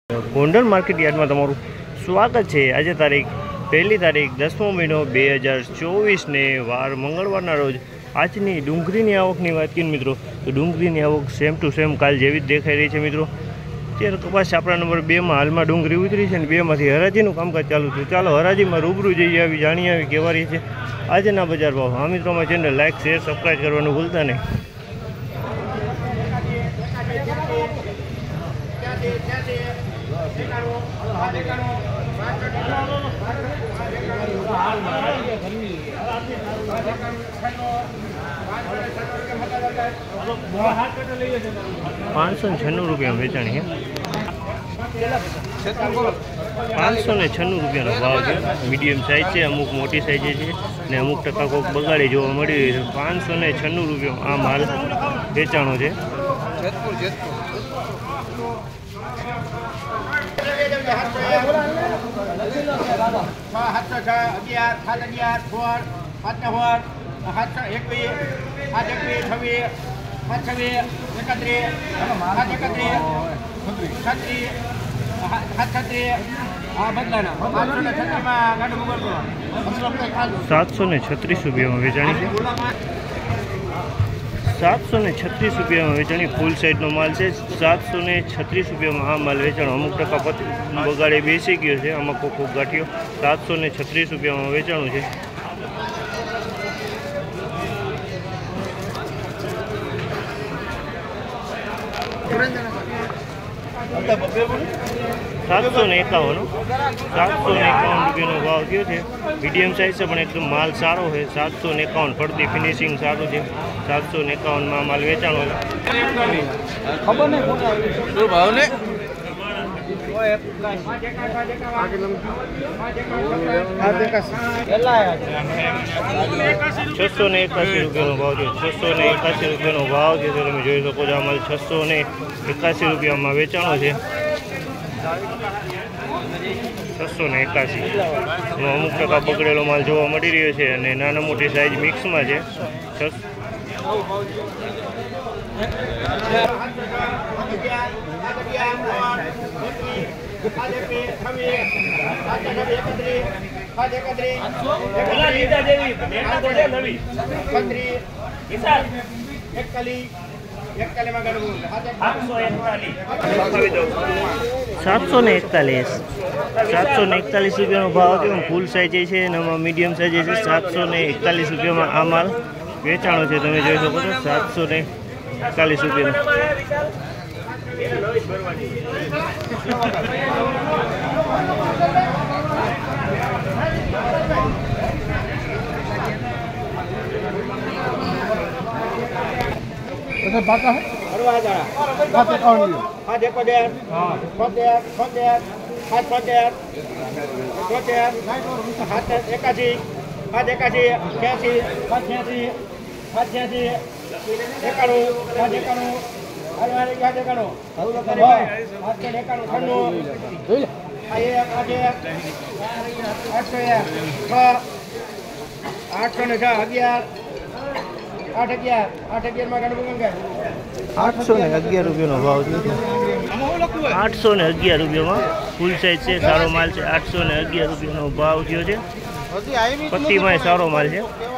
Gondal market યાર્ડમાં તમારું સ્વાગત છે। આજે તારીખ 1 તારીખ 10મો મહિનો 2024 ને વાર મંગળવારના રોજ આજની ડુંગળીની આવકની વાત કરીએ મિત્રો તો ડુંગળીની આવક સેમ ટુ સેમ કાલ જેવી જ દેખાઈ રહી છે મિત્રો। ત્યારે કપાસ આપણા નંબર 2માં હાલમાં ડુંગળી ઉતરી છે ને 2માંથી હરાજીનું કામકાજ ચાલુ થયું। ચાલો હરાજીમાં રૂબરૂ જઈએ આવી જાણીએ આવી કેવા રહી છે આજના બજાર ભાવ। હા મિત્રોમાં ચેનલ લાઇક શેર સબસ્ક્રાઈબ કરવાનું ભૂલતા નહીં। ₹596 વેચાણી છે। 596 રૂપિયાનો ભાવ છે। મીડિયમ સાઇઝ છે, અમુક મોટી સાઇઝ છે ને અમુક ટકા કોક બગાડી જોવા મળી રહી છે। 596 રૂપિયા આ માલ વેચાણો છે। ₹736 વેચાણી છે। 736 રૂપિયામાં વેચાણી ફૂલ સાઇઝનો માલ છે। 736 રૂપિયામાં આ માલ વેચાણો। અમુક ટકા બગાડે બેસી ગયો છે, આમાં કોકો ગાંઠિયો। 736 રૂપિયામાં વેચાણું છે। ₹751 રૂપિયાનો ભાવ થયો છે। મીડિયમ સાઇઝ છે પણ એકદમ માલ સારો છે। 751 ફરતી ફિનિશિંગ સારું છે। 751માં માલ વેચાણો છે। ખબર નહીં શું ભાવ ને 681 રૂપિયાનો ભાવ છે। 681 રૂપિયાનો ભાવ છે તો તમે જોઈ શકો છો આ માલ 681 રૂપિયામાં વેચાણો છે। 681 અમુક ટકા બગડેલો માલ જોવા મળી રહ્યો છે અને નાના મોટી સાઇઝ મિક્સમાં છે। ₹741 રૂપિયાનો ભાવ છે। ફૂલ સાઇઝ છે અને આમાં મીડિયમ સાઇઝ છે। 741 રૂપિયામાં આ માલ વેચાણો છે તમે જોઈ શકો છો। 741 રૂપિયાનો बाका है खाते कौन लियो हां देखो दे हां खोते हाथ खोते हाथ 81 हाथ 81 86 85 91 हलवारी हाथ 91 हलवा करे हाथ 91 आये आजे 811 માં ગણવું કેમ 811 રૂપિયાનો ભાવ છે। 811 રૂપિયામાં ફૂલ સાઇઝ છે, સારો માલ છે। 811 રૂપિયાનો ભાવ થયો છે। પત્તીમાં સારો માલ છે।